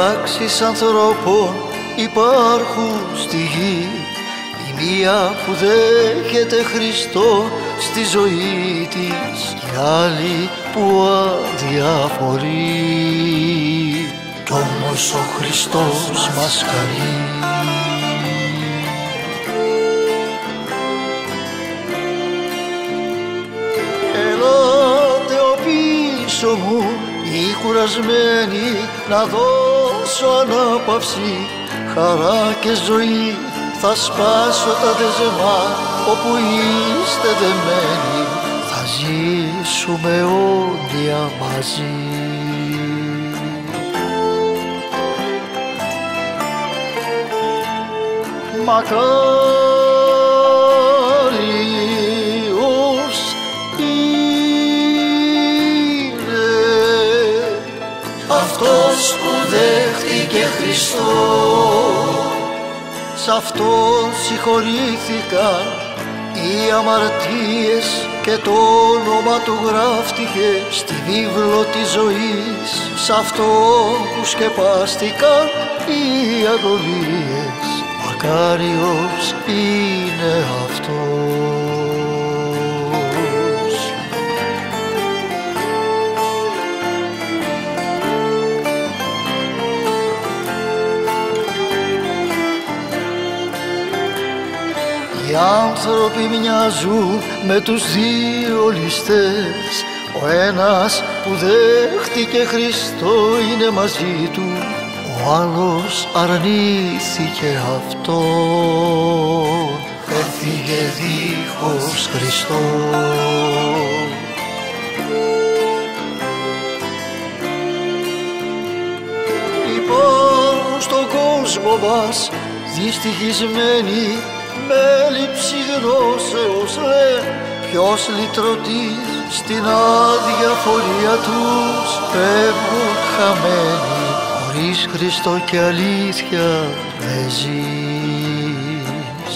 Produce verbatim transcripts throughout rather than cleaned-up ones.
πράξεις ανθρώπων υπάρχουν στη γη. Η μία που δέχεται Χριστό στη ζωή της, η άλλη που αδιαφορεί. Κι όμως ο Χριστός μας καλεί. Ελάτε ο πίσω μου οι κουρασμένοι, να δώσω ανάπαυση, χαρά και ζωή. Θα σπάσω τα δεσμά όπου είστε δεμένοι, θα ζήσουμε αιώνια μαζί. Μακάριος είναι αυτός που δέχτηκε Χριστό. Σ' αυτόν συγχωρήθηκαν οι αμαρτίες και το όνομα του γράφτηκε στη βίβλο της ζωής. Σ' αυτόν που σκεπάστηκαν οι αγωνίες, μακάριος είναι αυτός. Οι άνθρωποι μοιάζουν με τους δύο ληστές. Ο ένας που δέχτηκε Χριστό είναι μαζί του, ο άλλος αρνήθηκε αυτόν, έφυγε δίχως Χριστό. Υπάρχουν στον κόσμο μας δυστυχισμένοι με έλλειψη γνώσεως, λένε ποιος λυτρωτής στην αδιαφορία τους φεύγουν χαμένοι. Χωρίς Χριστό και αλήθεια δεν ζεις.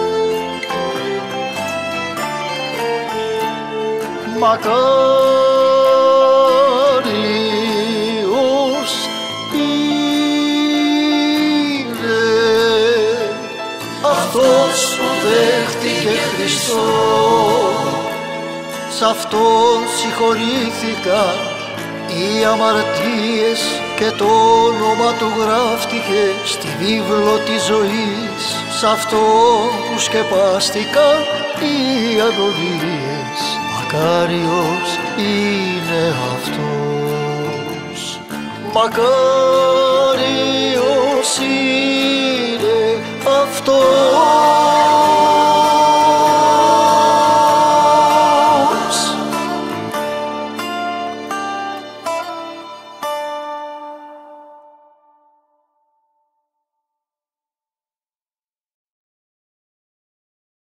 Μακάριος είναι αυτός που δέχτηκε Χριστό. Σ' αυτόν συγχωρήθηκαν οι αμαρτίες και το όνομα του γράφτηκε στη βίβλο της ζωής. Σ' αυτόν που σκεπάστηκαν οι αγωνίες, μακάριος είναι αυτός. Μακάριος είναι αυτός.